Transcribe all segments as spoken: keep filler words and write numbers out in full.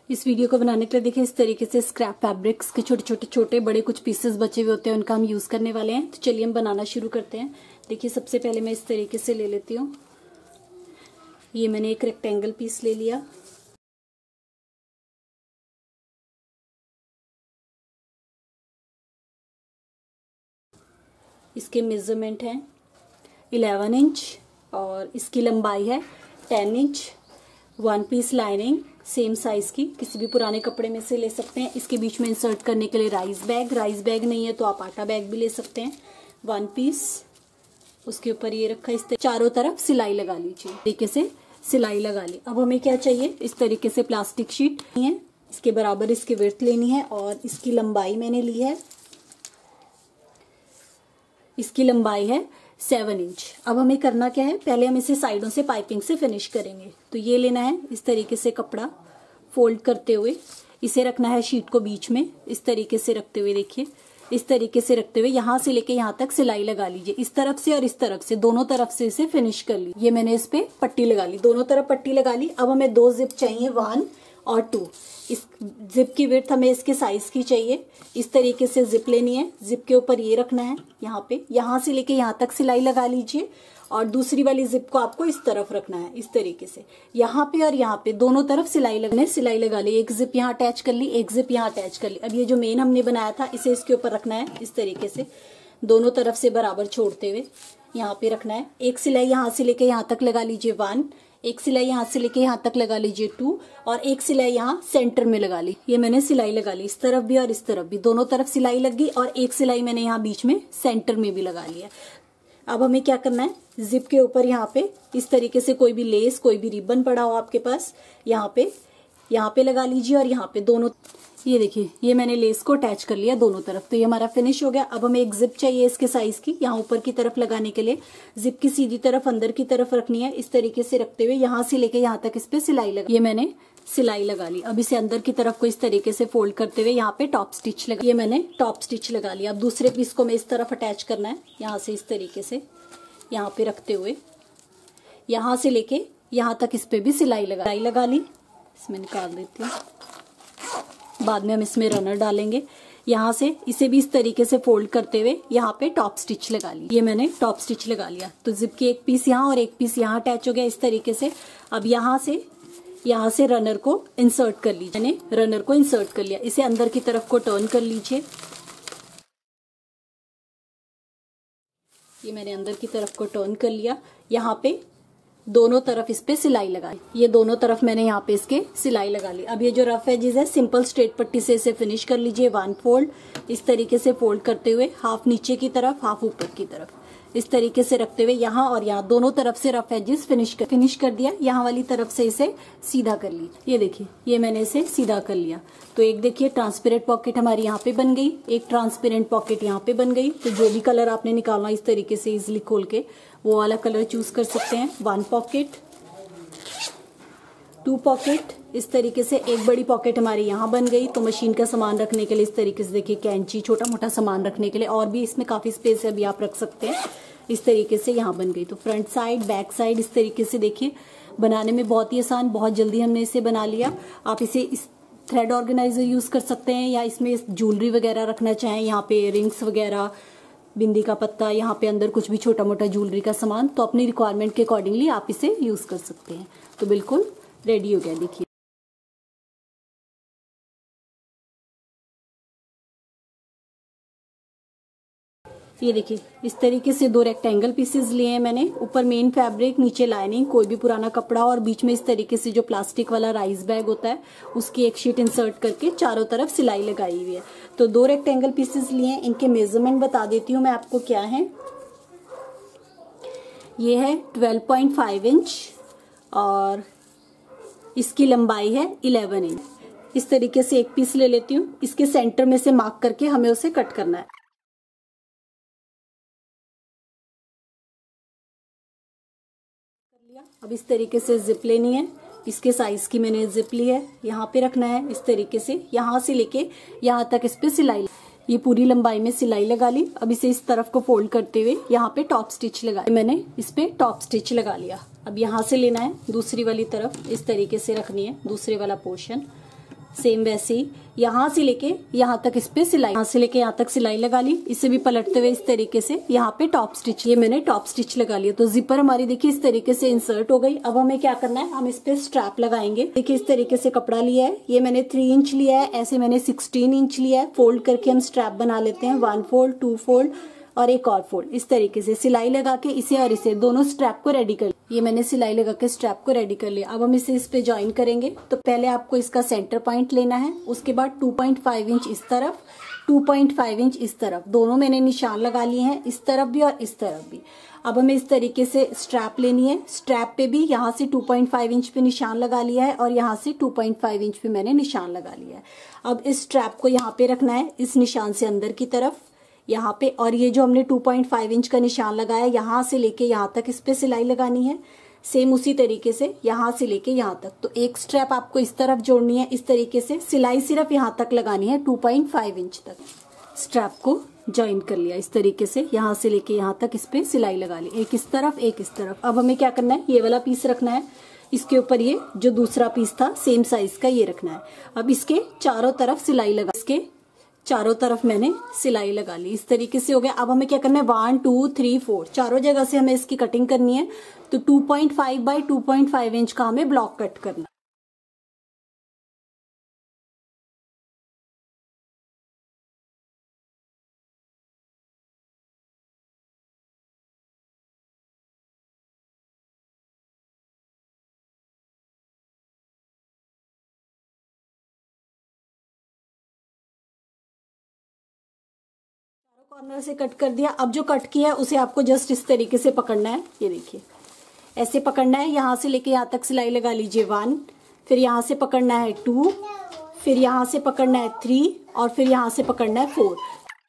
इस वीडियो को बनाने के लिए देखिए इस तरीके से स्क्रैप फैब्रिक्स के छोटे छोटे छोटे बड़े कुछ पीसेस बचे हुए होते हैं, उनका हम यूज करने वाले हैं। तो चलिए हम बनाना शुरू करते हैं। देखिए सबसे पहले मैं इस तरीके से ले लेती हूँ। ये मैंने एक रेक्टेंगल पीस ले लिया। इसके मेजरमेंट हैं इलेवन इंच और इसकी लंबाई है ten inch. One piece lining same size की किसी भी पुराने कपड़े में से ले सकते हैं। इसके बीच में इंसर्ट करने के लिए राइस बैग, राइस बैग नहीं है तो आप आटा बैग भी ले सकते हैं। वन पीस, उसके ऊपर ये रखा, इस चारों तरफ सिलाई लगा लीजिए। तरीके से सिलाई लगा ली। अब हमें क्या चाहिए, इस तरीके से प्लास्टिक शीट है, इसके बराबर इसकी विड्थ लेनी है और इसकी लंबाई मैंने ली है, इसकी लंबाई है सेवन इंच। अब हमें करना क्या है, पहले हम इसे साइडों से पाइपिंग से फिनिश करेंगे। तो ये लेना है इस तरीके से कपड़ा फोल्ड करते हुए, इसे रखना है शीट को बीच में, इस तरीके से रखते हुए, देखिए इस तरीके से रखते हुए यहां से लेके यहां तक सिलाई लगा लीजिए। इस तरफ से और इस तरफ से, दोनों तरफ से इसे फिनिश कर ली। ये मैंने इस पे पट्टी लगा ली, दोनों तरफ पट्टी लगा ली। अब हमें दो जिप चाहिए, वन और टू। इस जिप की विड्थ हमें इसके साइज की चाहिए। इस तरीके से जिप लेनी है, जिप के ऊपर ये रखना है, यहाँ पे यहां से लेके यहां तक सिलाई लगा लीजिए और दूसरी वाली जिप को आपको इस तरफ रखना है, इस तरीके से यहाँ पे और यहाँ पे दोनों तरफ सिलाई लगने सिलाई लगा ली। एक जिप यहाँ अटैच कर ली, एक जिप यहाँ अटैच कर ली। अब ये जो मेन हमने बनाया था इसे इसके ऊपर रखना है, इस तरीके से दोनों तरफ से बराबर छोड़ते हुए यहाँ पे रखना है। एक सिलाई यहाँ से लेके यहाँ तक लगा लीजिए, वन। एक सिलाई यहाँ से लेके यहाँ तक लगा लीजिए, टू। और एक सिलाई यहाँ सेंटर में लगा ली। ये मैंने सिलाई लगा ली, इस तरफ भी और इस तरफ भी, दोनों तरफ सिलाई लग गई। और एक सिलाई मैंने यहाँ बीच में सेंटर में भी लगा लिया। अब हमें क्या करना है, जिप के ऊपर यहाँ पे इस तरीके से कोई भी लेस, कोई भी रिबन पड़ा हो आपके पास, यहाँ पे यहाँ पे लगा लीजिए और यहाँ पे दोनों, ये देखिए ये मैंने लेस को अटैच कर लिया दोनों तरफ। तो ये हमारा फिनिश हो गया। अब हमें एक जिप चाहिए इसके साइज की, यहाँ ऊपर की तरफ लगाने के लिए। जिप की सीधी तरफ अंदर की तरफ रखनी है, इस तरीके से रखते हुए यहाँ से लेके यहाँ तक इस पे सिलाई लगा, ये मैंने सिलाई लगा ली। अब इसे अंदर की तरफ को इस तरीके से फोल्ड करते हुए यहाँ पे टॉप स्टिच लगा, ये मैंने टॉप स्टिच लगा लिया। अब दूसरे पीस को मैं इस तरफ अटैच करना है, यहाँ से इस तरीके से यहाँ पे रखते हुए यहाँ से लेके यहाँ तक इस पे भी सिलाई लगा सिलाई लगा ली। इसमें निकाल देती हूँ, बाद में हम इसमें रनर डालेंगे। यहाँ से इसे भी इस तरीके से फोल्ड करते हुए यहाँ पे टॉप स्टिच लगा ली, ये मैंने टॉप स्टिच लगा लिया। तो जिप की एक पीस यहाँ और एक पीस यहाँ अटैच हो गया इस तरीके से। अब यहाँ से यहाँ से रनर को इंसर्ट कर लीजिए, मैंने रनर को इंसर्ट कर लिया। इसे अंदर की तरफ को टर्न कर लीजिए, ये मैंने अंदर की तरफ को टर्न कर लिया। यहाँ पे दोनों तरफ इस पे सिलाई लगाई, ये दोनों तरफ मैंने यहाँ पे इसके सिलाई लगा ली। अब ये जो रफ एजेस है सिंपल स्ट्रेट पट्टी से इसे फिनिश कर लीजिए। वन फोल्ड, इस तरीके से फोल्ड करते हुए हाफ नीचे की तरफ हाफ ऊपर की तरफ, इस तरीके से रखते हुए यहाँ और यहाँ दोनों तरफ से रफ एजेस फिनिश कर फिनिश कर दिया। यहाँ वाली तरफ से इसे सीधा कर ली, ये देखिए ये मैंने इसे सीधा कर लिया। तो एक देखिए ट्रांसपेरेंट पॉकेट हमारी यहाँ पे बन गई, एक ट्रांसपेरेंट पॉकेट यहाँ पे बन गई। तो जो भी कलर आपने निकालना इस तरीके से इजिली खोल के वो वाला कलर चूज कर सकते हैं। वन पॉकेट, टू पॉकेट, इस तरीके से एक बड़ी पॉकेट हमारी यहाँ बन गई। तो मशीन का सामान रखने के लिए इस तरीके से देखिए कैंची, छोटा मोटा सामान रखने के लिए, और भी इसमें काफी स्पेस है, अभी आप रख सकते हैं। इस तरीके से यहाँ बन गई। तो फ्रंट साइड, बैक साइड इस तरीके से देखिए बनाने में बहुत ही आसान, बहुत जल्दी हमने इसे बना लिया। आप इसे इस थ्रेड ऑर्गेनाइजर यूज कर सकते हैं या इसमें ज्वेलरी वगैरह रखना चाहें, यहाँ पे रिंग्स वगैरह, बिंदी का पत्ता, यहाँ पे अंदर कुछ भी छोटा मोटा ज्वेलरी का सामान, तो अपनी रिक्वायरमेंट के अकॉर्डिंगली आप इसे यूज कर सकते हैं। तो बिल्कुल रेडी हो गया, देखिए ये देखिए इस तरीके से दो रेक्टेंगल पीसेस लिए हैं मैंने। ऊपर मेन फैब्रिक, नीचे लाइनिंग, कोई भी पुराना कपड़ा और बीच में इस तरीके से जो प्लास्टिक वाला राइस बैग होता है उसकी एक शीट इंसर्ट करके चारों तरफ सिलाई लगाई हुई है। तो दो रेक्टेंगल पीसेस लिए हैं, इनके मेजरमेंट बता देती हूँ मैं आपको क्या है। ये है ट्वेल्व पॉइंट फाइव इंच और इसकी लंबाई है इलेवन इंच। इस तरीके से एक पीस ले लेती हूँ, इसके सेंटर में से मार्क करके हमें उसे कट करना है। अब इस तरीके से जिप लेनी है, इसके साइज की मैंने जिप ली है, यहाँ पे रखना है इस तरीके से, यहाँ से लेके यहाँ तक इस पे सिलाई, ये पूरी लंबाई में सिलाई लगा ली। अब इसे इस तरफ को फोल्ड करते हुए यहाँ पे टॉप स्टिच लगा, मैंने इस पे टॉप स्टिच लगा लिया। अब यहाँ से लेना है दूसरी वाली तरफ, इस तरीके से रखनी है दूसरे वाला पोर्शन, सेम वैसे ही यहाँ से लेके यहाँ तक इस पे सिलाई, यहाँ से लेके यहाँ तक सिलाई लगा ली। इसे भी पलटते हुए इस तरीके से यहाँ पे टॉप स्टिच, ये मैंने टॉप स्टिच लगा लिया। तो जिपर हमारी देखिए इस तरीके से इंसर्ट हो गई। अब हमें क्या करना है, हम इस पे स्ट्रैप लगाएंगे। देखिए इस तरीके से कपड़ा लिया है, ये मैंने थ्री इंच लिया है, ऐसे मैंने सिक्सटीन इंच लिया है। फोल्ड करके हम स्ट्रैप बना लेते हैं, वन फोल्ड, टू फोल्ड और एक और फोल्ड। इस तरीके से सिलाई लगा के इसे और इसे दोनों स्ट्रैप को रेडी कर, ये मैंने सिलाई लगा के स्ट्रैप को रेडी कर लिया। अब हम इसे इस पे ज्वाइन करेंगे। तो पहले आपको इसका सेंटर पॉइंट लेना है, उसके बाद टू पॉइंट फाइव इंच इस तरफ, टू पॉइंट फाइव इंच इस तरफ, दोनों मैंने निशान लगा लिए हैं, इस तरफ भी और इस तरफ भी। अब हमें इस तरीके से स्ट्रैप लेनी है। स्ट्रैप पे भी यहाँ से टू पॉइंट फाइव इंच पे निशान लगा लिया है और यहाँ से टू पॉइंट फाइव इंच पे मैंने निशान लगा लिया है। अब इस स्ट्रैप को यहाँ पे रखना है, इस निशान से अंदर की तरफ यहाँ पे, और ये जो हमने टू पॉइंट फाइव इंच का निशान लगाया यहाँ से लेके यहाँ तक इस पे सिलाई लगानी है। सेम उसी तरीके से यहाँ से लेके यहाँ तक। तो एक स्ट्रैप आपको इस तरफ जोड़नी है, इस तरीके से सिलाई सिर्फ यहाँ तक लगानी है, टू पॉइंट फाइव इंच तक। स्ट्रैप को ज्वाइन कर लिया इस तरीके से, यहाँ से लेके यहाँ तक इस पे सिलाई लगा ली, एक इस तरफ एक इस तरफ। अब हमें क्या करना है, ये वाला पीस रखना है, इसके ऊपर ये जो दूसरा पीस था सेम साइज का ये रखना है। अब इसके चारों तरफ सिलाई लगा, इसके चारों तरफ मैंने सिलाई लगा ली, इस तरीके से हो गया। अब हमें क्या करना है, वन टू थ्री फोर चारों जगह से हमें इसकी कटिंग करनी है। तो two point five by two point five inch का हमें ब्लॉक कट करना। कॉर्नर से कट कर दिया। अब जो कट किया है उसे आपको जस्ट इस तरीके से पकड़ना है, ये देखिए ऐसे पकड़ना है। यहाँ से लेके यहाँ तक सिलाई लगा लीजिए, वन, फिर यहाँ से पकड़ना है टू, फिर यहाँ से पकड़ना है थ्री और फिर यहाँ से पकड़ना है फोर।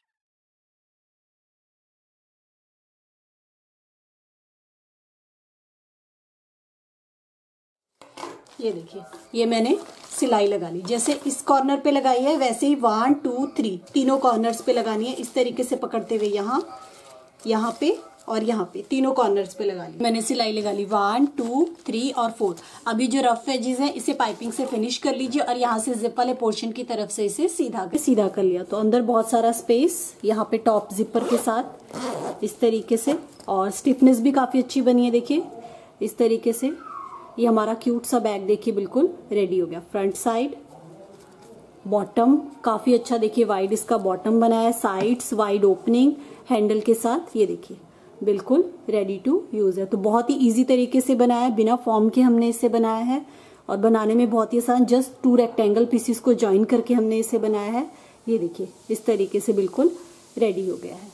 ये देखिए ये मैंने सिलाई लगा ली, जैसे इस कॉर्नर पे लगाई है वैसे ही वन टू थ्री तीनों कॉर्नर्स पे लगानी है। इस तरीके से पकड़ते हुए यहाँ यहाँ पे और यहाँ पे तीनों कॉर्नर्स पे लगा ली। मैंने सिलाई लगा ली वन टू थ्री और फोर। अभी जो रफ एजेस है इसे पाइपिंग से फिनिश कर लीजिए और यहाँ से जिप वाले पोर्शन की तरफ से इसे सीधा सीधा कर लिया। तो अंदर बहुत सारा स्पेस यहाँ पे टॉप जिपर के साथ इस तरीके से, और स्टिफनेस भी काफी अच्छी बनी है। देखिए इस तरीके से ये हमारा क्यूट सा बैग देखिए बिल्कुल रेडी हो गया। फ्रंट साइड, बॉटम काफी अच्छा, देखिए वाइड इसका बॉटम बना है, साइड्स वाइड ओपनिंग हैंडल के साथ, ये देखिए बिल्कुल रेडी टू यूज है। तो बहुत ही इजी तरीके से बनाया है, बिना फॉर्म के हमने इसे बनाया है और बनाने में बहुत ही आसान, जस्ट टू रेक्टेंगल पीसीस को ज्वाइन करके हमने इसे बनाया है। ये देखिए इस तरीके से बिल्कुल रेडी हो गया है।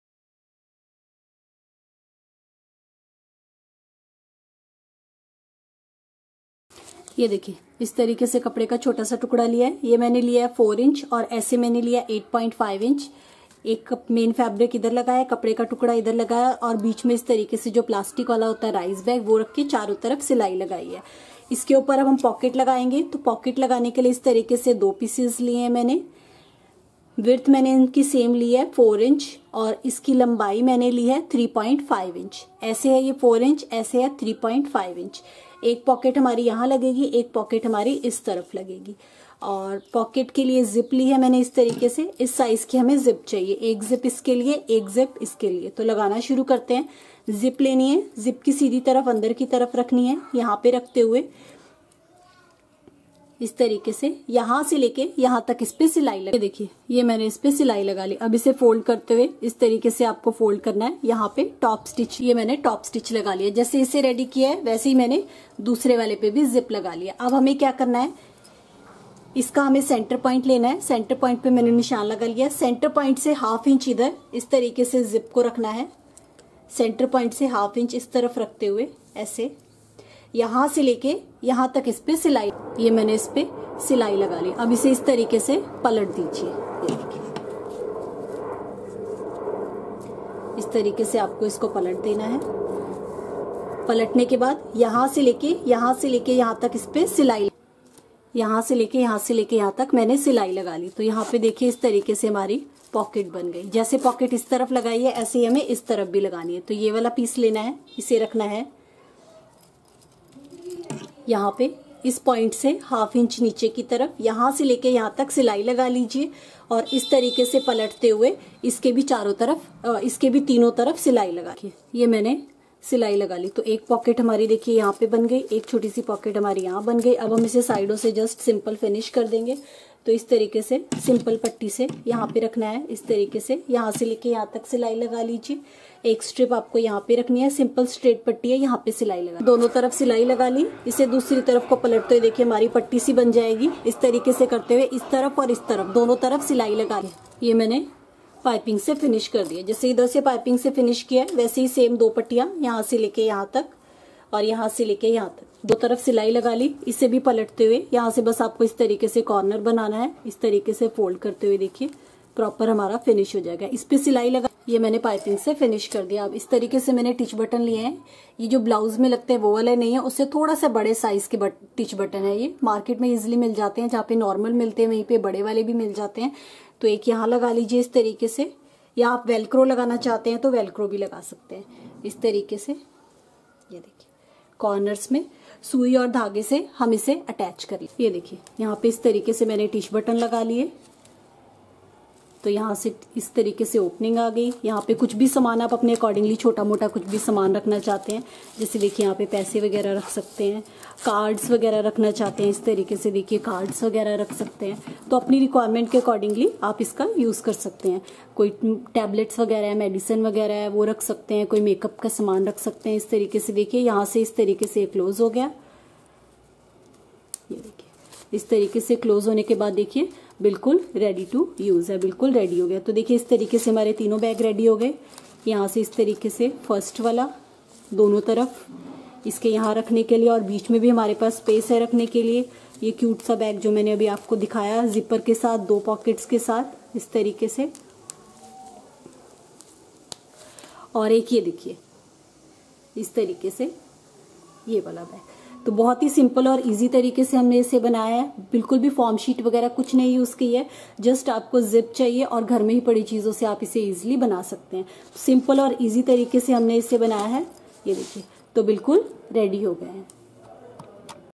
ये देखिए इस तरीके से कपड़े का छोटा सा टुकड़ा लिया है, ये मैंने लिया है फोर इंच और ऐसे मैंने लिया एट पॉइंट फाइव इंच। एक मेन फैब्रिक इधर लगाया, कपड़े का टुकड़ा इधर लगाया और बीच में इस तरीके से जो प्लास्टिक वाला होता है राइस बैग वो रख के चारों तरफ सिलाई लगाई है। इसके ऊपर अब हम पॉकेट लगाएंगे। तो पॉकेट लगाने के लिए इस तरीके से दो पीसेस लिए हैं मैंने। विड्थ मैंने इनकी सेम ली है फोर इंच और इसकी लंबाई मैंने ली है थ्री पॉइंट फाइव इंच। ऐसे है ये फोर इंच, ऐसे है थ्री पॉइंट फाइव इंच। एक पॉकेट हमारी यहाँ लगेगी, एक पॉकेट हमारी इस तरफ लगेगी। और पॉकेट के लिए जिप ली है मैंने इस तरीके से, इस साइज की हमें जिप चाहिए, एक जिप इसके लिए एक जिप इसके लिए। तो लगाना शुरू करते हैं। जिप लेनी है, जिप की सीधी तरफ अंदर की तरफ रखनी है, यहाँ पे रखते हुए इस तरीके से यहाँ से लेके यहाँ तक इस पे सिलाई लगा। देखिए ये मैंने इस पे सिलाई लगा ली। अब इसे फोल्ड करते हुए इस तरीके से आपको फोल्ड करना है। यहाँ पे टॉप स्टिच, ये मैंने टॉप स्टिच लगा लिया। जैसे इसे रेडी किया है वैसे ही मैंने दूसरे वाले पे भी जिप लगा लिया। अब हमें क्या करना है, इसका हमें सेंटर पॉइंट लेना है। सेंटर पॉइंट पे मैंने निशान लगा लिया। सेंटर पॉइंट से हाफ इंच इधर इस तरीके से जिप को रखना है। सेंटर पॉइंट से हाफ इंच इस तरफ रखते हुए ऐसे यहाँ से लेके यहाँ तक इस पे सिलाई, ये मैंने इस पे सिलाई लगा ली। अब इसे इस तरीके से पलट दीजिए। इस तरीके से आपको इसको पलट देना है। पलटने के बाद यहाँ से लेके यहाँ से लेके यहाँ तक इस पे सिलाई, यहाँ से लेके यहाँ से लेके यहाँ तक मैंने सिलाई लगा ली। तो यहाँ पे देखिए इस तरीके से हमारी पॉकेट बन गई। जैसे पॉकेट इस तरफ लगाई है ऐसे ही हमें इस तरफ भी लगानी है। तो ये वाला पीस लेना है, इसे रखना है यहाँ पे इस पॉइंट से हाफ इंच नीचे की तरफ यहाँ से लेके यहाँ तक सिलाई लगा लीजिए और इस तरीके से पलटते हुए इसके भी चारों तरफ, इसके भी तीनों तरफ सिलाई लगा के ये मैंने सिलाई लगा ली। तो एक पॉकेट हमारी देखिए यहाँ पे बन गई, एक छोटी सी पॉकेट हमारी यहाँ बन गई। अब हम इसे साइडों से जस्ट सिंपल फिनिश कर देंगे। तो इस तरीके से सिंपल पट्टी से यहाँ पे रखना है, इस तरीके से यहाँ से लेके यहाँ तक सिलाई लगा लीजिए। एक स्ट्रिप आपको यहाँ पे रखनी है, सिंपल स्ट्रेट पट्टी है, यहाँ पे सिलाई लगा, दोनों तरफ सिलाई लगा ली। इसे दूसरी तरफ को पलटते हुए देखिए हमारी पट्टी सी बन जाएगी। इस तरीके से करते हुए इस तरफ और इस तरफ दोनों तरफ सिलाई लगा ली। ये मैंने पाइपिंग से फिनिश कर दिया। जैसे इधर से पाइपिंग से फिनिश किया है वैसे ही सेम दो पट्टियां यहाँ से लेके यहाँ तक और यहाँ से लेके यहाँ तक दो तरफ सिलाई लगा ली। इसे भी पलटते हुए यहाँ से बस आपको इस तरीके से कॉर्नर बनाना है, इस तरीके से फोल्ड करते हुए देखिए प्रॉपर हमारा फिनिश हो जाएगा। इस पे सिलाई लगा, ये मैंने पाइपिंग से फिनिश कर दिया। अब इस तरीके से मैंने टिच बटन लिए हैं। ये जो ब्लाउज में लगते हैं वो वाले नहीं है, उससे थोड़ा सा बड़े साइज के बट, टिच बटन है। ये मार्केट में इजिली मिल जाते हैं, जहाँ पे नॉर्मल मिलते हैं वहीं पे बड़े वाले भी मिल जाते हैं। तो एक यहाँ लगा लीजिए इस तरीके से, या आप वेलक्रो लगाना चाहते हैं तो वेलक्रो भी लगा सकते हैं इस तरीके से। ये देखिए कॉर्नर्स में सुई और धागे से हम इसे अटैच करें। ये देखिए यहाँ पे इस तरीके से मैंने टिच बटन लगा लिए। तो यहाँ से इस तरीके से ओपनिंग आ गई। यहाँ पे कुछ भी सामान आप अपने अकॉर्डिंगली छोटा मोटा कुछ भी सामान रखना चाहते हैं, जैसे देखिए यहाँ पे पैसे वगैरह रख सकते हैं, कार्ड्स वगैरह रखना चाहते हैं इस तरीके से देखिए कार्ड्स वगैरह रख सकते हैं। तो अपनी रिक्वायरमेंट के अकॉर्डिंगली आप इसका यूज़ कर सकते हैं। कोई टैबलेट्स वगैरह है, मेडिसिन वगैरह है वो रख सकते हैं, कोई मेकअप का सामान रख सकते हैं इस तरीके से। देखिए यहाँ से इस तरीके से क्लोज हो गया। ये देखिए इस तरीके से क्लोज होने के बाद देखिए बिल्कुल रेडी टू यूज है, बिल्कुल रेडी हो गया। तो देखिए इस तरीके से हमारे तीनों बैग रेडी हो गए। यहाँ से इस तरीके से फर्स्ट वाला दोनों तरफ इसके यहाँ रखने के लिए और बीच में भी हमारे पास स्पेस है रखने के लिए। ये क्यूट सा बैग जो मैंने अभी आपको दिखाया जिपर के साथ, दो पॉकेट्स के साथ इस तरीके से। और एक ये देखिए इस तरीके से ये वाला बैग। तो बहुत ही सिंपल और इजी तरीके से हमने इसे बनाया है। बिल्कुल भी फॉर्म शीट वगैरह कुछ नहीं यूज की है, जस्ट आपको जिप चाहिए और घर में ही पड़ी चीजों से आप इसे इजीली बना सकते हैं। सिंपल और इजी तरीके से हमने इसे बनाया है। ये देखिए तो बिल्कुल रेडी हो गए हैं।